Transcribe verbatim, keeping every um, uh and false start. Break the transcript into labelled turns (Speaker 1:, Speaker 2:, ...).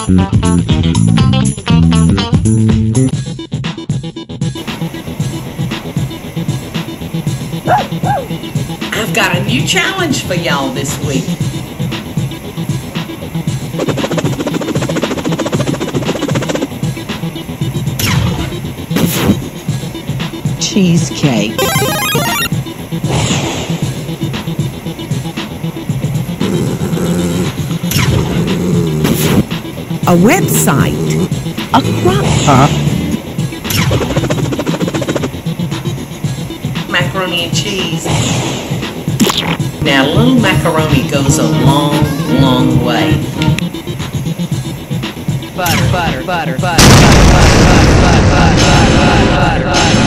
Speaker 1: I've got a new challenge for y'all this week.
Speaker 2: Cheesecake. A website. A crop.
Speaker 3: Uh-huh.
Speaker 1: Macaroni and cheese. Now, a little macaroni goes a long, long way.
Speaker 4: Butter, butter, butter, butter, butter, butter, butter, butter, butter, butter, butter, butter, butter.